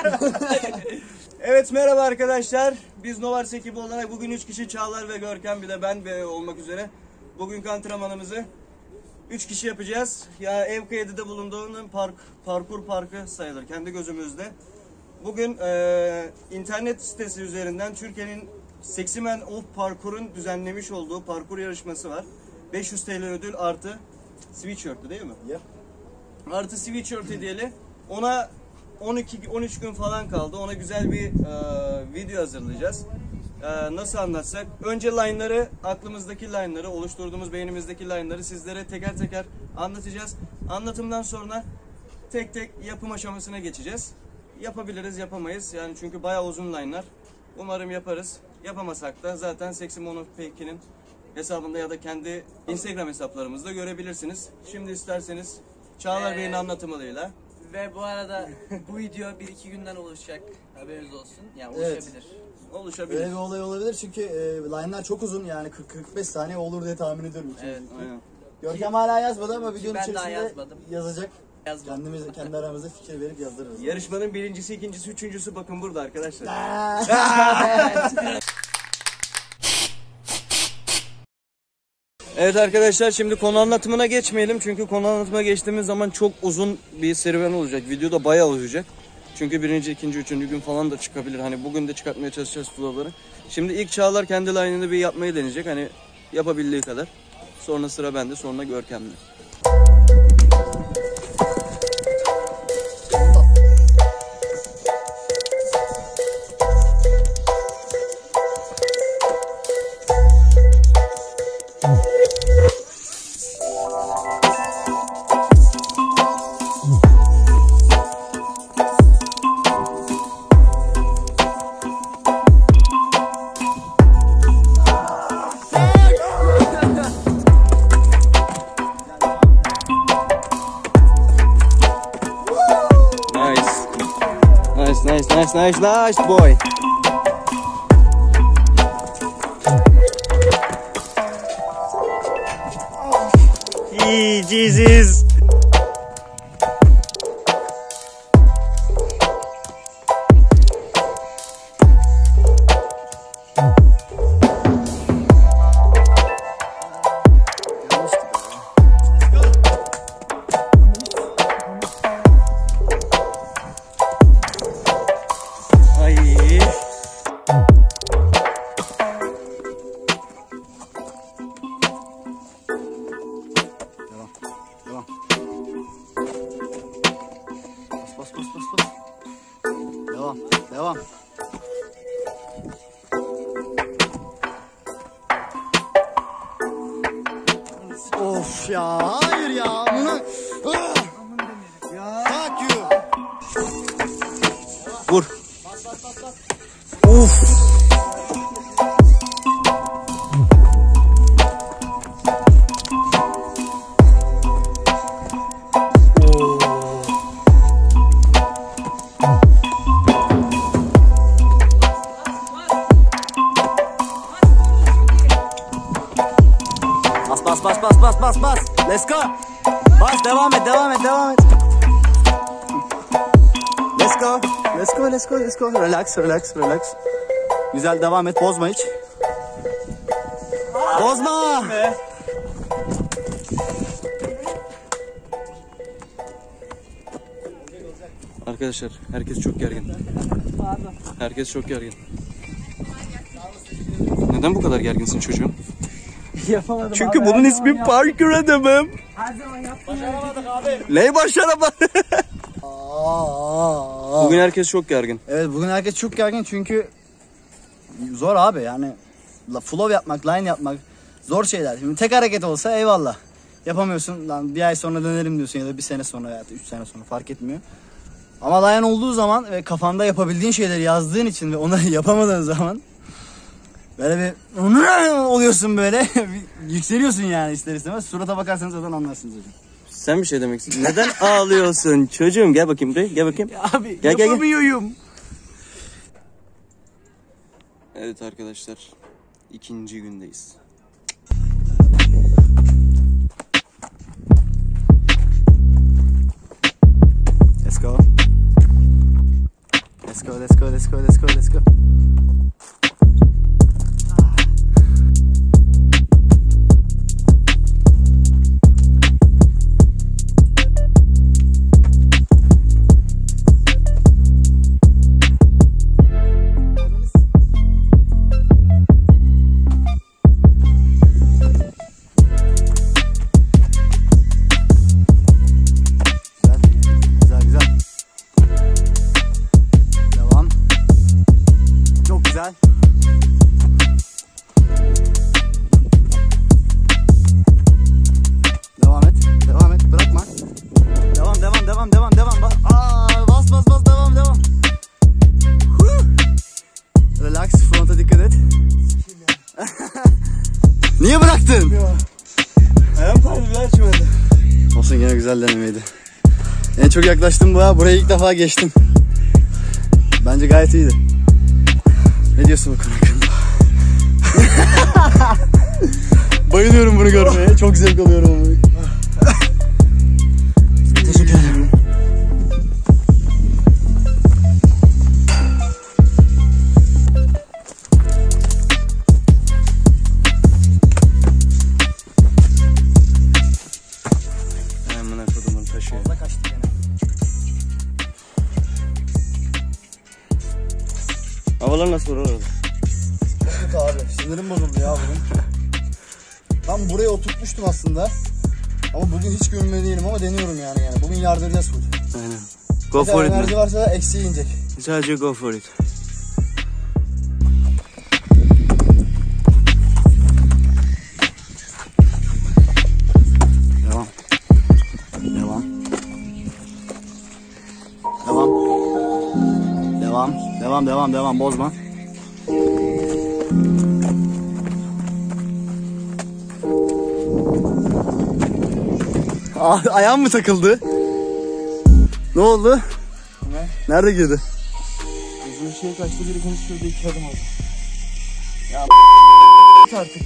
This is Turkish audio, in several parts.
Evet, merhaba arkadaşlar. Biz Novars ekibi olarak bugün 3 kişi, Çağlar ve Görkem, bir de ben olmak üzere bugünkü antrenmanımızı 3 kişi yapacağız. Ya Evkaya'da bulunduğunun parkur parkı sayılır kendi gözümüzde. Bugün internet sitesi üzerinden Türkiye'nin Seximen of Parkur'un düzenlemiş olduğu parkur yarışması var. 500 TL ödül artı sweatshirt değil mi? Yep. Artı sweatshirt hediyeli. Ona 12-13 gün falan kaldı. Ona güzel bir video hazırlayacağız. Nasıl anlatsak? Önce line'ları, aklımızdaki line'ları, oluşturduğumuz beynimizdeki line'ları sizlere teker teker anlatacağız. Anlatımdan sonra tek tek yapım aşamasına geçeceğiz. Yapabiliriz, yapamayız. Yani çünkü bayağı uzun line'lar. Umarım yaparız. Yapamasak da zaten Seximen of Parkur'un hesabında ya da kendi Instagram hesaplarımızda görebilirsiniz. Şimdi isterseniz Çağlar Bey'in anlatımıyla. Ve bu arada bu video 1-2 günden oluşacak, haberiniz olsun. Yani oluşabilir. Evet. Oluşabilir. Böyle bir olay olabilir çünkü line'lar çok uzun, yani 40-45 saniye olur diye tahmin ediyorum. Evet. Aynen. Görkem hala yazmadı ama videonun Ben daha içerisinde yazmadım. yazacak. Yazmadım. Kendi aramızda fikir verip yazdırırız. Yarışmanın birincisi, ikincisi, üçüncüsü bakın burada arkadaşlar. Evet arkadaşlar, şimdi konu anlatımına geçmeyelim. Çünkü konu anlatımına geçtiğimiz zaman çok uzun bir serüven olacak. Video da bayağı uzayacak. Çünkü birinci, ikinci, üçüncü gün falan da çıkabilir. Hani bugün de çıkartmaya çalışacağız flow'ları. Şimdi ilk Çağlar kendi line'ını bir yapmayı deneyecek. Hani yapabildiği kadar. Sonra sıra bende, sonra Görkem'de. Nice boy. Jesus. Devam. Of ya, hayır ya. Bunu... Fuck you. Vur. Of. Bas. Let's go. Bas, devam et. Let's go. Relax. Güzel, devam et. Bozma hiç. Bozma. Arkadaşlar, herkes çok gergin. Neden bu kadar gerginsin çocuğum? Yapamadım. Çünkü bunun ismi parkur adamım. Her zaman yaptım. Başaramadık abi. Ne başaramadın? Bugün herkes çok gergin. Evet, bugün herkes çok gergin çünkü zor abi, yani flow yapmak, line yapmak zor şeyler. Şimdi tek hareket olsa eyvallah. Yapamıyorsun lan, bir ay sonra dönerim diyorsun ya da bir sene sonra veya 3 sene sonra, fark etmiyor. Ama line olduğu zaman ve kafanda yapabildiğin şeyleri yazdığın için ve onları yapamadığın zaman böyle bir oluyorsun, böyle yükseliyorsun yani ister istemez. Surata bakarsanız zaten anlarsınız hocam. Sen bir şey demek istiyorsun. Neden ağlıyorsun çocuğum? Gel bakayım buraya. Gel bakayım. Abi Gel. yapamıyorum. Evet arkadaşlar. 2. gündeyiz. Let's go. Let's go, let's go, let's go, let's go, let's go. Niye bıraktın? Ayağım kaydı bile açmadı. Olsun, gene güzel denemeydi. En çok yaklaştım buraya ilk defa geçtim. Bence gayet iyiydi. Ne diyorsun bu konu hakkında? Bayılıyorum bunu görmeye. Çok zevk alıyorum onu. Teşekkür ederim. Fazla kaçtı gene. Havalar nasıl var orada? Çok kötü abi. Sinirim bozuldu ya bugün. Ben buraya oturtmuştum aslında. Ama bugün hiç görünme değilim ama deniyorum yani. Bugün yardıracağız full. Aynen. Go for it. Enerji varsa da eksiğe inecek. Sadece go for it. Devam. Devam. Devam. Devam. Devam, devam, devam. Bozma. Ayağım mı takıldı? Ne oldu? Ne? Nerede girdi? Gözüme şey kaçtı, biri konuşuyordu, 2 adım oldu. Ya artık.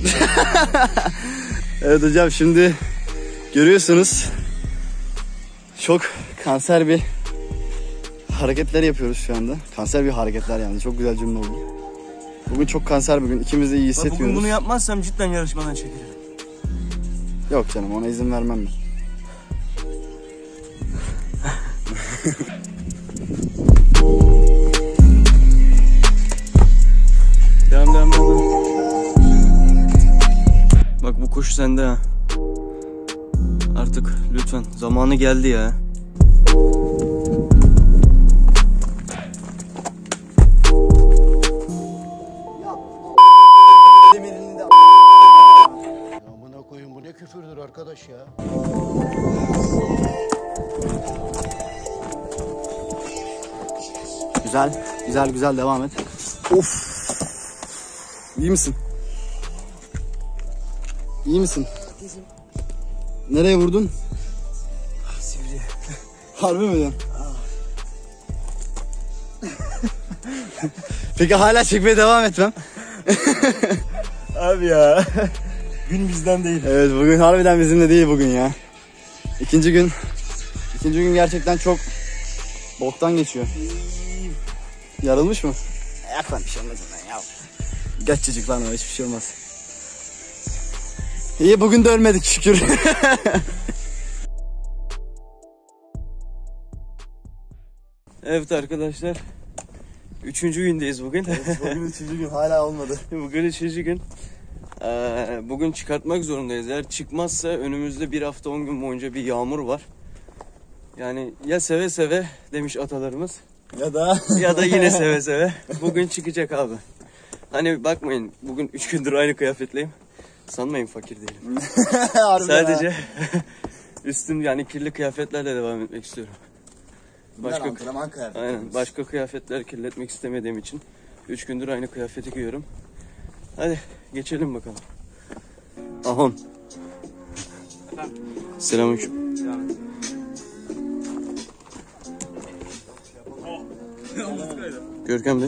Evet hocam, şimdi görüyorsunuz çok kanser bir hareketler yapıyoruz şu anda. Kanser bir hareketler yani, çok güzel cümle oldu. Bugün çok kanser bir gün, ikimiz de iyi hissetmiyoruz. Bugün bunu yapmazsam cidden yarışmadan çekilirim. Yok canım, ona izin vermem ben. Devam. Bak bu koşu sende ha. Artık lütfen, zamanı geldi ya. Amına koyun, bu ne küfürdür arkadaş ya. Güzel devam et. Of. İyi misin? İyi misin? Nereye vurdun? Sivri. Harbi mi diyorsun? Peki hala çekmeye devam etmem. Abi ya. Gün bizden değil. Evet, bugün harbiden bizimle değil bugün ya. İkinci gün gerçekten çok boktan geçiyor. Yarılmış mı? Yok lan, bir şey olmaz ondan ya. Geçecek lan, o hiçbir şey olmaz. İyi, bugün de ölmedik şükür. Evet arkadaşlar. 3. gündeyiz bugün. Bugün 3. gün hala olmadı. Bugün 3. gün. Bugün çıkartmak zorundayız. Eğer çıkmazsa önümüzde 1 hafta 10 gün boyunca bir yağmur var. Yani ya seve seve demiş atalarımız. Ya da yine seve seve. Bugün çıkacak abi. Hani bakmayın, bugün 3 gündür aynı kıyafetleyim. Sanmayın fakir değilim. Sadece üstüm yani kirli kıyafetlerle devam etmek istiyorum. Başka kıyafetler kirletmek istemediğim için 3 gündür aynı kıyafeti giyiyorum. Hadi geçelim bakalım. Ahon. Selamünaleyküm. Görkem Bey.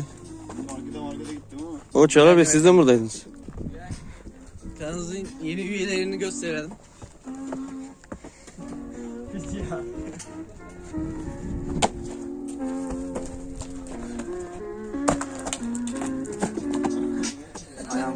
O Çağlar Bey, siz de mi buradaydınız? Kanalımızın yeni üyelerini gösterelim.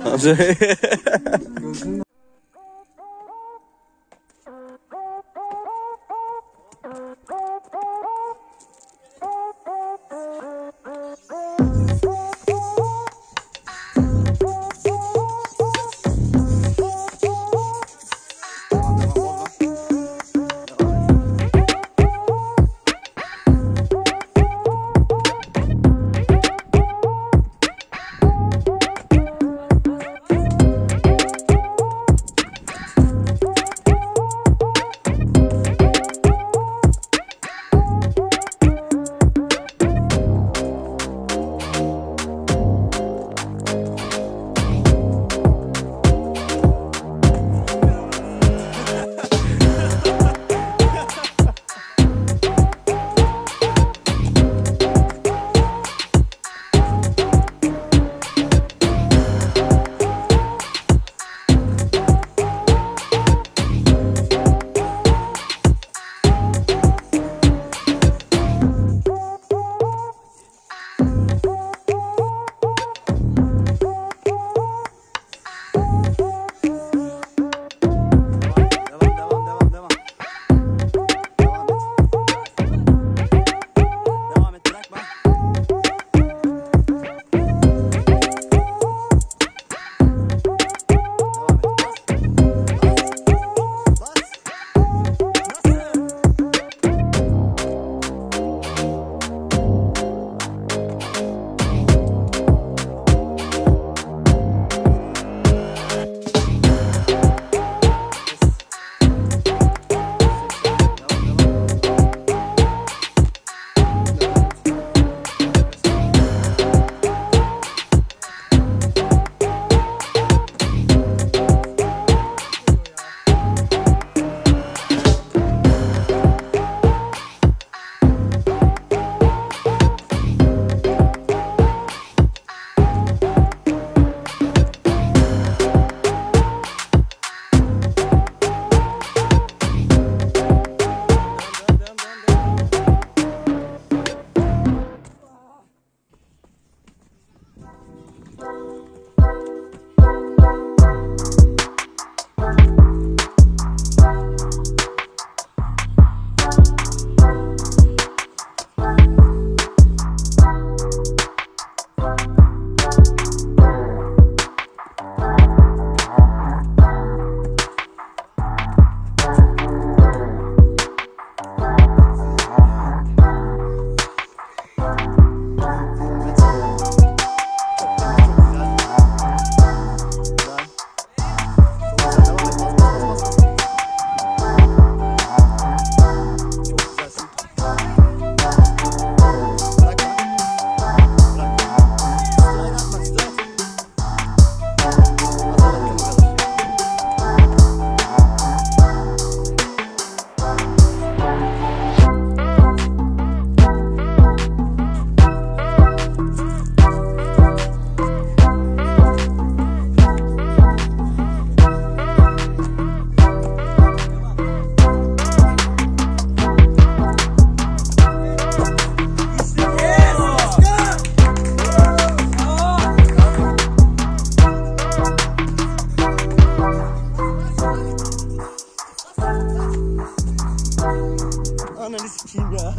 Ananı sikeyim ya.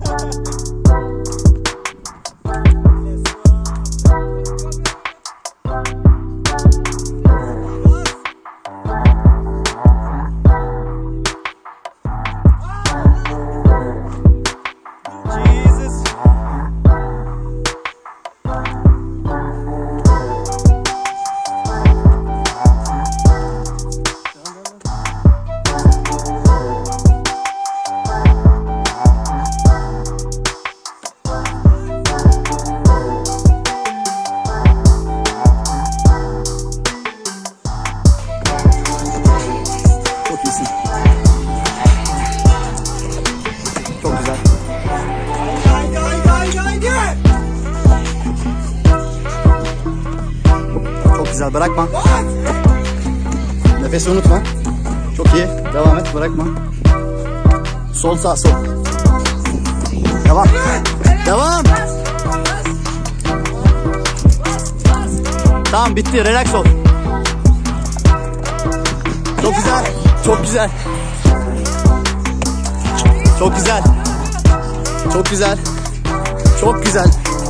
Güzel, bırakma. Nefesi unutma. Çok iyi. Devam et, bırakma. Sol sağ sol. Devam. Devam. Tamam, bitti. Relax ol. Çok güzel. Çok güzel. Çok güzel. Çok güzel. Çok güzel.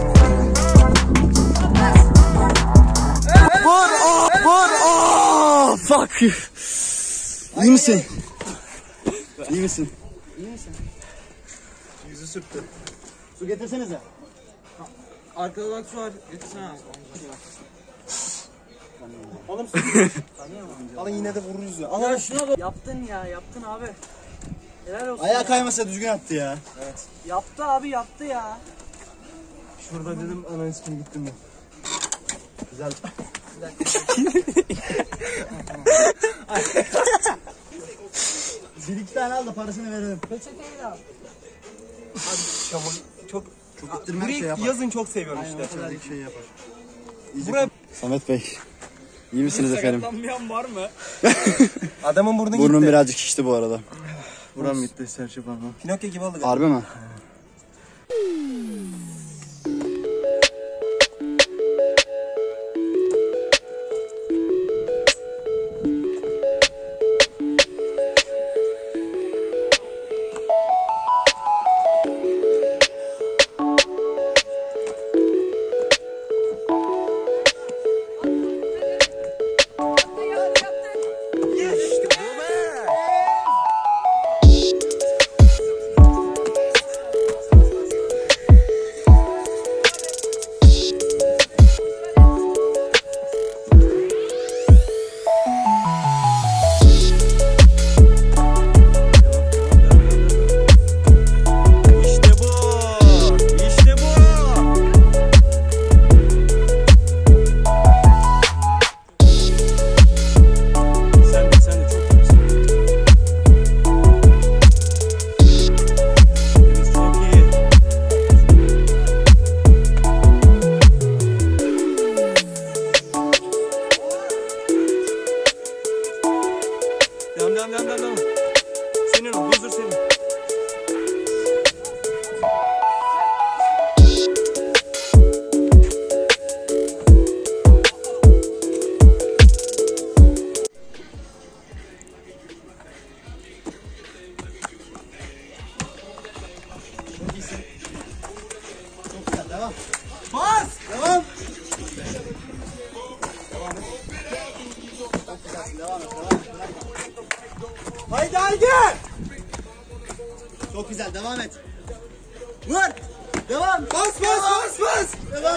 Vur! Oh! Vur! Oh! Fuck you. İyi misin? İyi misin? İyi misin? Yüzü sürttü. Su getirsenize. Arkada bak su var. Getirsene. Oğlum alın yine de vururuz ya. Ya şuna bak. Yaptın ya. Yaptın abi. Helal olsun. Ayağa kaymasa düzgün attı ya. Yaptı abi yaptı ya. Şurada dedim ana ismini gittim ben. Güzel. Bir iki tane al da parasını verelim. Peçeteyi de al. Çok İttirmek şey yapar. yazın çok seviyorum Aynen, işte. o kadar şey yapar. Buraya Samet Bey. İyi misiniz efendim? Sakatlanmayan var mı? adamın burnu Burnum gitti. birazcık şişti bu arada. Buram gitti serçe parmağı. Pinokyo gibi oldu. Harbi mi? İşte bu. İşte bu. Sen de çok iyisin. Deniz çok iyi. Devam. Senin o, huzur senin. Devam. Bas! Devam. Haydi! Çok güzel. Devam et. Vur. Devam. Bas! Devam.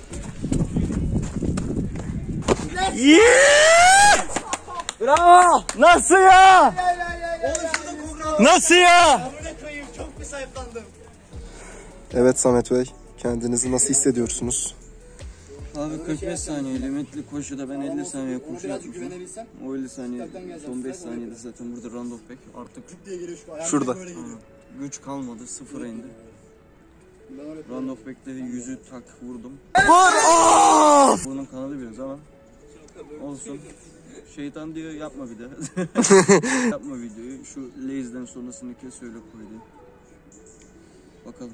Yeah! Bravo. Nasıl ya? Oğlum şurada kobra. Nasıl ya? Amına koyayım, çok bir sayıplandım. Evet Samet Bey, kendinizi nasıl hissediyorsunuz? Abi 45 saniye limitli koşuda ben 50 saniye koşu Birazcık yapmışım. güvenebilsem. O 50 saniye son 5 saniyede zaten burada round of back artık Diye geliyor şu ayağım Şurada. böyle gidiyor. güç kalmadı, sıfıra indi. Ben oraya Round of back'te yüzü tak vurdum. Bunun kanadı biraz ama olsun. Şeytan diyor yapma bir daha. Yapma videoyu. Şu Lay's'den sonrasını kes öyle koy diyor. Bakalım.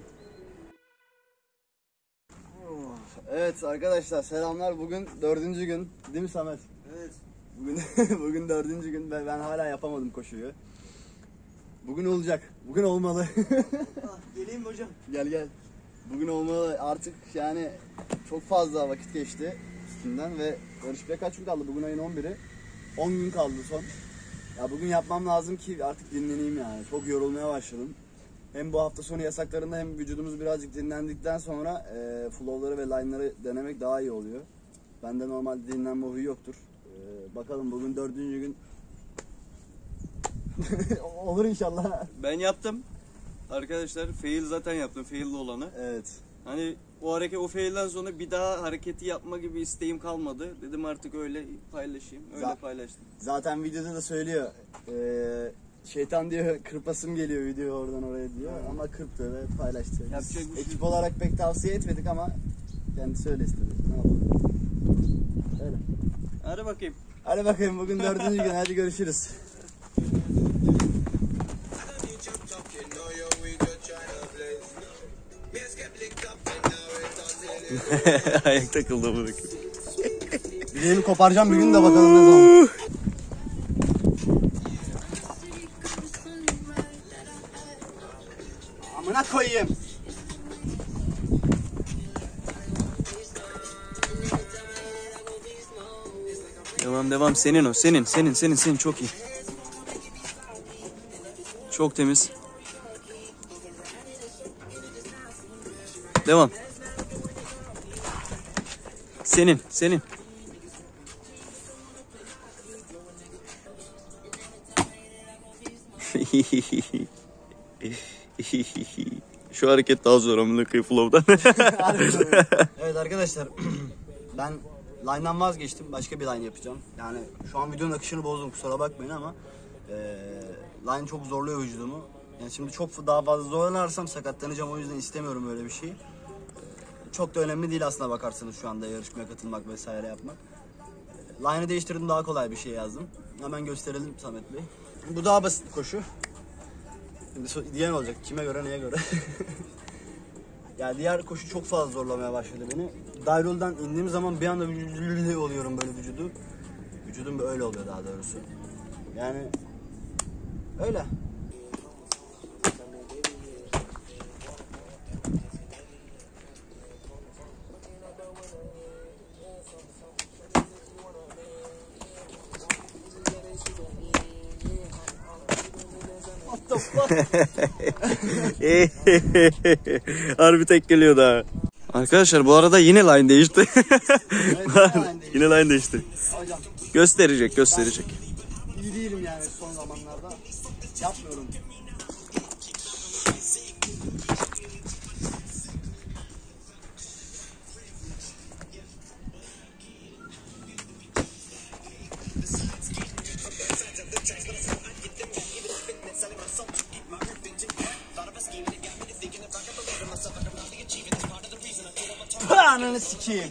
Evet arkadaşlar selamlar. Bugün 4. gün. Değil mi Samet? Evet. Bugün 4. gün ve ben hala yapamadım koşuyu. Bugün olacak. Bugün olmalı. Geleyim hocam. Gel. Bugün olmalı. Artık yani çok fazla vakit geçti üstünden ve yarışmaya kaç gün kaldı? Bugün ayın 11'i. 10 gün kaldı son. Ya bugün yapmam lazım ki artık dinleneyim yani. Çok yorulmaya başladım. Hem bu hafta sonu yasaklarında hem vücudumuz birazcık dinlendikten sonra flow'ları ve line'ları denemek daha iyi oluyor. Bende normalde dinlenme huyu yoktur. Bakalım bugün 4. gün. Olur inşallah. Ben yaptım. Arkadaşlar fail zaten yaptım. Fail'li olanı. Evet. Hani o fail'den sonra bir daha hareketi yapma gibi isteğim kalmadı. Dedim artık öyle paylaşayım. Öyle paylaştım. Zaten videoda da söylüyor. Şeytan diyor kırpasım geliyor video oradan oraya diyor. Ama kırptı ve paylaştı. Biz Yapacak bir şey ekip olarak pek tavsiye etmedik ama kendisi öyle istedi. Ne yapalım? Öyle. Hadi bakayım. Hadi bakayım bugün 4. gün. Hadi görüşürüz. Ayak takıldı bunu. Bileğimi koparacağım bir gün de bakalım ne zaman. Devam. Senin o. Senin çok iyi. Çok temiz. Devam. Senin. Şu hareket daha zor amına koyayım flow'dan. Evet arkadaşlar ben line'dan vazgeçtim. Başka bir line yapacağım. Yani şu an videonun akışını bozdum, kusura bakmayın ama line çok zorluyor vücudumu. Yani şimdi çok daha fazla zorlanarsam sakatlanacağım, o yüzden istemiyorum öyle bir şey. Çok da önemli değil aslına bakarsanız şu anda yarışmaya katılmak vesaire yapmak. Line'ı değiştirdim, daha kolay bir şey yazdım. Hemen gösterelim Samet Bey. Bu daha basit bir koşu. Şimdi diyen olacak, kime göre neye göre. Ya diğer koşu çok fazla zorlamaya başladı beni. Dairol'dan indiğim zaman bir anda oluyorum böyle vücudu. Vücudum böyle oluyor daha doğrusu. Yani öyle. What the fuck? Harbi tek geliyor daha. Arkadaşlar bu arada yine line değişti. Yine line değişti. Hocam Gösterecek. iyi değilim yani son zamanlarda. Yapmıyorum. Ananı sikeyim.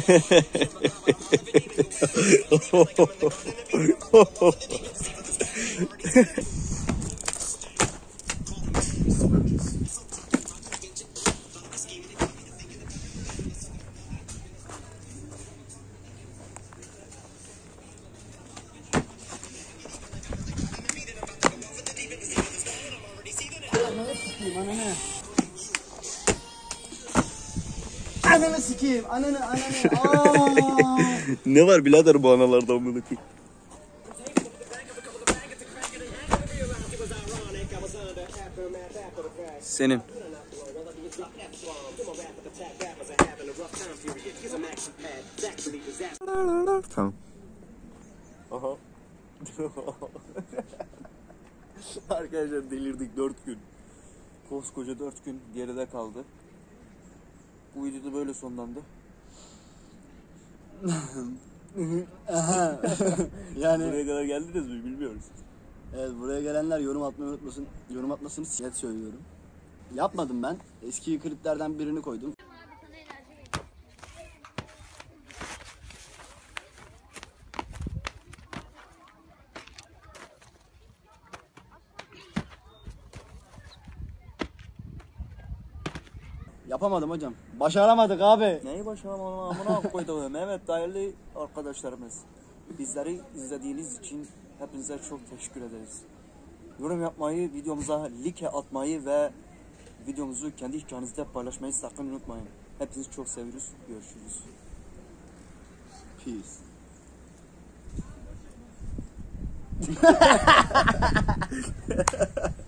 Ananı sikeyim. Ananı. Ne var birader bu analardan amına koyayım? Senin. Tamam. Aha. Arkadaşlar delirdik 4 gün. Koskoca 4 gün geride kaldı. Bu videoda böyle sonlandı. Yani Buraya kadar geldiniz mi bilmiyoruz. evet, buraya gelenler yorum atmayı unutmasın. Yorum atmasını net söylüyorum. Yapmadım ben. Eski kliplerden birini koydum. Yapamadım hocam. Başaramadık abi. Neyi başaramadın amına koydum. Evet değerli arkadaşlarımız. Bizleri izlediğiniz için hepinize çok teşekkür ederiz. Yorum yapmayı, videomuza like atmayı ve videomuzu kendi hikayenizde paylaşmayı sakın unutmayın. Hepinizi çok seviyoruz. Görüşürüz. Peace.